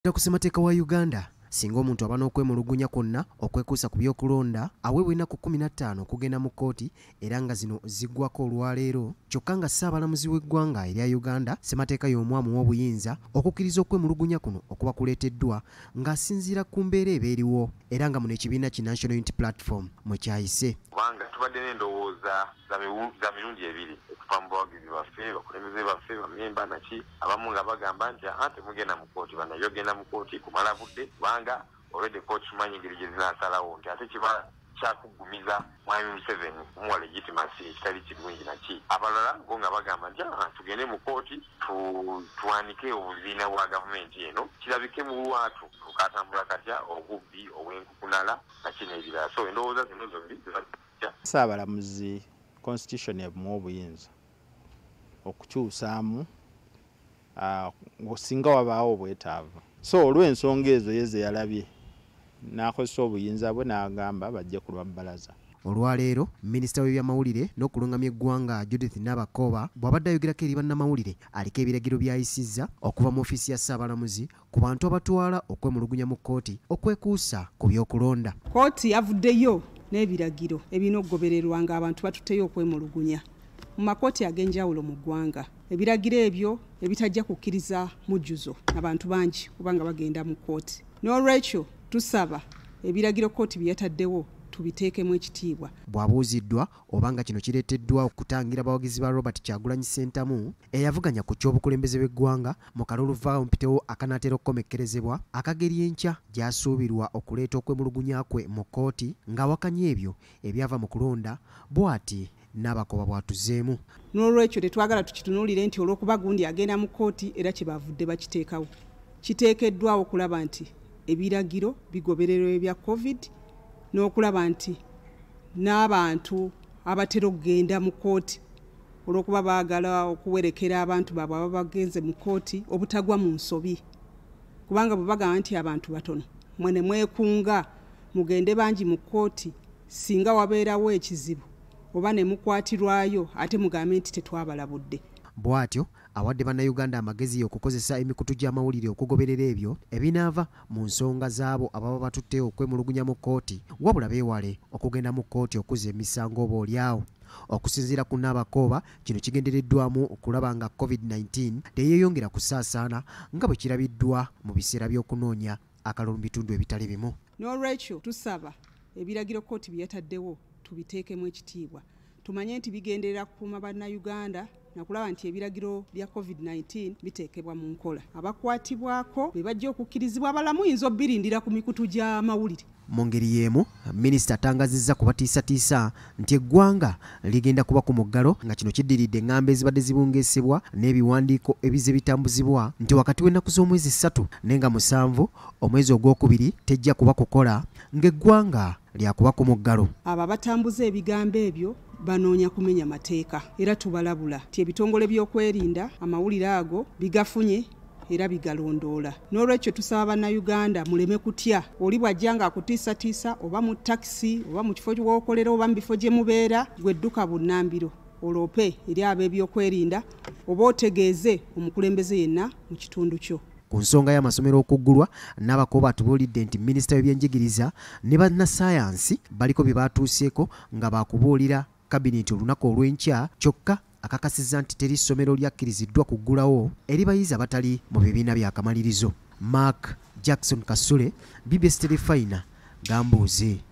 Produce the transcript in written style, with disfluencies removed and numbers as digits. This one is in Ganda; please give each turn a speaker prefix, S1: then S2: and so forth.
S1: Ku ssemateeka wa Uganda singa omuntu aba n'okwemulugunya kwonna okwekuusa ku by'okulonda aweebwa ennaku 15 okugenda mu kkooti era nga zino ziggwako olwaleero kyokka nga Ssaabalamuzi w'eggwanga erya Uganda ssemateeka y'omwamu w'obuyinza okukkiriza okwemulugunya kuno okuba kuleeteddwa ng'asinziira ku mbeera eba eriwo era nga muno ekibiina ki National Unity Platform mwe kyayise.
S2: Kubanga tubadde n'endowooza za mirundi ebiri okuva mu bawagizi baffe bakulembeze baffe bamemba naki abamu nga bagamba nti temugenda mu kkooti banaye ogenda mu kkooti kumala budde kubanga already kkooti tumanyi engeri gye zinaasalawo nti ate kiba kyakugumiza mwami Museveni kumuwa legitimacy ekitali kirungi naki abalala bo nga bagamba nti tugende mu kkooti tuwanike obuziina bwa gavumenti eno kirabike mu lwatu tukatambula katya obubbi obw'enkukunala naki n'ebirala so endowooza zino zombi
S3: Ssaabalamuzi constitution emuwa obuyinza okukyusaamu singa wabaawo obwetaavu so olw'ensonga ezo ye ze yalabye n'akozesa obuyinza bwe n'agamba bajje ku lwa bbalaza.
S1: Olwaleero Minisita w'ebyamawulire n'okulungamya eggwanga Judith Nabakooba bw'abadde ayogerako eri bannamawulire aliko ebiragiro byeyisizza okuva mu ofiisi ya Ssaabalamuzi ku bantu abatwala okwemulugunya mu kkooti okwekuusa ku by'okulonda.
S4: Kkooti yavuddeyo n'ebiragiro ebirina okugobererwa nga abantu batutteyo okwemulugunya mu makooti ag'enjawulo mu ggwanga. Ebiragiro ebyo ebitajja kukkiriza mujjuzo abantu bangi kubanga bagenda mu kkooti. N'olwekyo tusaba ebiragiro kkooti bye yataddewo tubiteekemu ekitiibwa.
S1: Bw'abuuziddwa obanga kino kireeteddwa okutangira abawagizi ba Robert Kyagulanyi Ssentamu eyavuganya ku ky'obukulembeze bw'eggwanga mu kalulu mpitewo akanaatera okukomekkerezebwa akageri enkya gy'asuubirwa okuleeta okwemulugunya kwe mu kkooti ng'awakanya ebyo ebyava mu kulonda bw'ati Nabakooba bw'atuzeemu.
S4: N'olwekyo tetwagala tukitunuulire nti olw'okuba gundi agenda mu kkooti era kye bavudde bakiteekawo. Kiteekeddwawo okulaba nti ebiragiro bigobererwa ebya COVID n'okulaba nti n'abantu abatera okugenda mu kkooti olw'okuba baagala okuwerekera abantu baabwe ababa bagenze mu kkooti obutagwa mu nsobi. Kubanga bwe bagamba nti abantu batono mwe ne mwekunga mugende bangi mu kkooti singa wabeerawo ekizibu oba ne mukwatirwayo ate mugambe nti tetwabalabudde.
S1: Bw'atyo awadde bannayuganda amagezi okukozesa emikutu gy'amawulire okugoberera ebyo ebinaava mu nsonga z'abo ababa batutteyo okwemulugunya mu kkooti wabula beewale okugenda mu kkooti okuzza emisango oba olyawo. Okusinziira ku Nabakooba kino kigendereddwamu okulaba nga COVID-19 teyeeyongera kusaasaana nga bwe kirabiddwa mu biseera by'okunoonya akalulu mu bitundu ebitali bimu.
S4: N'olwekyo tusaba ebiragiro kkooti bye yataddewo tubiteekemu ekitiibwa. Tumanye nti bigenderera kukuuma bannayuganda nakulaba nti ebiragiro bya COVID-19 biteekebwa mu nkola. Abakwatibwako be bajja okukkirizibwa abalamu yinza obbirindira ku mikutu gy'amawulire. Mu
S1: ngeri y'emu Minisita atangazizza kubatiisatiisa nti eggwanga ligenda kuba ku muggalo nga kino kiddiridde eŋŋambo ezibadde zibungeesebwa n'ebiwandiiko ebize bitambuzibwa nti wakati w'ennaku z'omwezi 3 nenga 7 omwezi ogwokubiri tejja kuba kukola ng'eggwanga lyakuba ku muggalo.
S4: Abo abatambuza ebigambo ebyo banoonya kumenya mateeka era tubalabula ti ebitongole by'okwerinda amawulire ago bigafunye era bigalondoola. N'olwekyo tusaba bannayuganda muleme kutya oli bw'ajja nga akutiisatiisa oba mu takisi oba mu kifo w'okolera oba mu bifo gye mubeera gwedduka bunnambiro oloope eri ab'ebyokwerinda oba otegeeze omukulembeze yenna mu kitundu kyo.
S1: Ku nsonga y'amasomero okuggulwa Nabakooba atubuulidde nti Minisita w'ebyenjigiriza ne bannassaayansi baliko bye baatuuseeko nga baakubuulira Kabineti olunaku olw'enkya kyokka akakasizza nti teri ssomero lyakkiriziddwa kuggulawo eri bayizi abatali mu bibiina by'akamalirizo. Mark Jackson Kasule, BBS Telefina, Gambuuze.